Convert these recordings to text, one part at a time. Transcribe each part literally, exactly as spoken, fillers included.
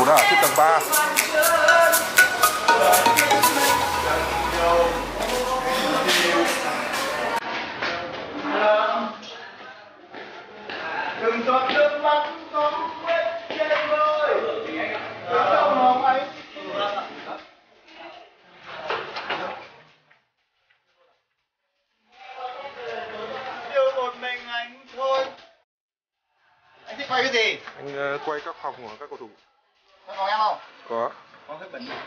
đã ở trên tầng ba. Đừng giọt nước mắt có vết trên môi. Trong lòng anh yêu một mình anh thôi. Anh thích quay cái gì? Anh uh, quay các phòng của các cầu thủ. Có phòng em không? Có. Có cái bẩn.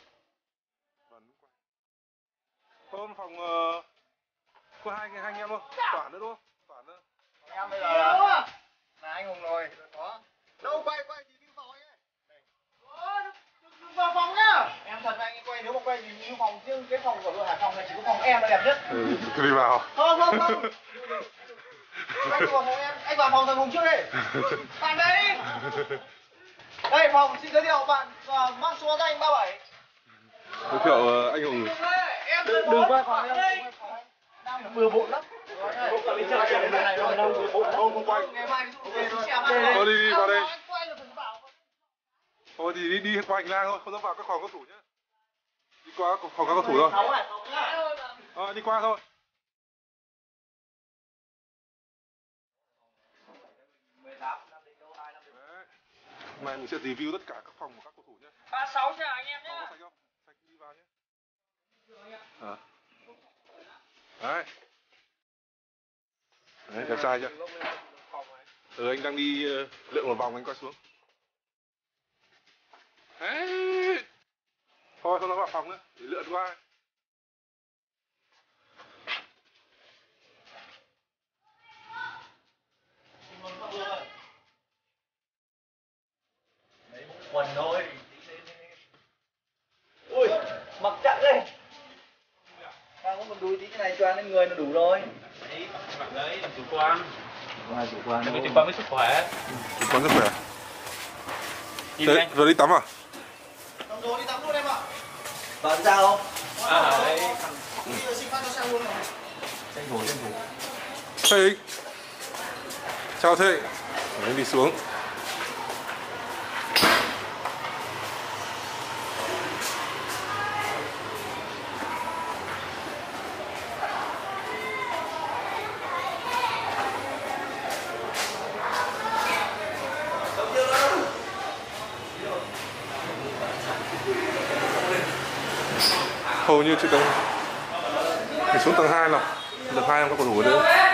Hôm phòng uh, có hai hai anh em không? Toản nữa đúng không? Toản nữa. Phòng em bây giờ là, là anh Hùng rồi. Có. Đâu quay quay thì đi phòng anh ấy. Đừng vào phòng nhá. Em thật anh quay, nếu mà quay thì đi phòng riêng, cái phòng của đội Hải Phòng này chỉ có phòng em là đẹp nhất. Ừ, cứ đi vào. Không không không. Anh vào phòng em, anh vào phòng thằng Hùng trước đi. Bạn đấy. Đây phòng, xin giới thiệu bạn và mang số cho anh ba bảy. Giới thiệu uh, anh Hùng. Em đừng đừng qua phòng em. Đang bừa bộn lắm. Không quay. Thôi đi đi vào đây. Thôi thì đi đi qua hành lang thôi, không dám vào các phòng các thủ nhé. Đi qua phòng các cầu thủ thôi. Ờ, đi qua thôi. Này mình sẽ review tất cả các phòng của các cầu thủ nhé. ba mươi sáu chào anh em nhé. Sạch không? Sạch đi vào nhé. À. Đấy. Đấy, đẹp trai chưa? Ừ, anh đang đi uh, lượn một vòng anh quay xuống. Đấy. Thôi không nó vào phòng nữa, để lượn qua. Quần thôi. Ui, mặc chặn đây. Đang có một đùi tí cái này cho anh người nó đủ rồi. Đấy, mặc đấy làm chủ quan. Ngoài chủ quan. Đừng có chủ quan với sức khỏe. Chủ quan sức khỏe. Đi Đấy, anh. giờ đi tắm à? Tắm rồi đi tắm luôn em ạ. Vào ra không? À đấy. Bây giờ xin phát cho xe luôn rồi. Tranh thủ tranh thủ. Thế Ích. Chào Thế Ích. Anh đi xuống. Hầu như chỉ tầng thì xuống tầng hai nào, tầng hai em có cầu thủ ở đây.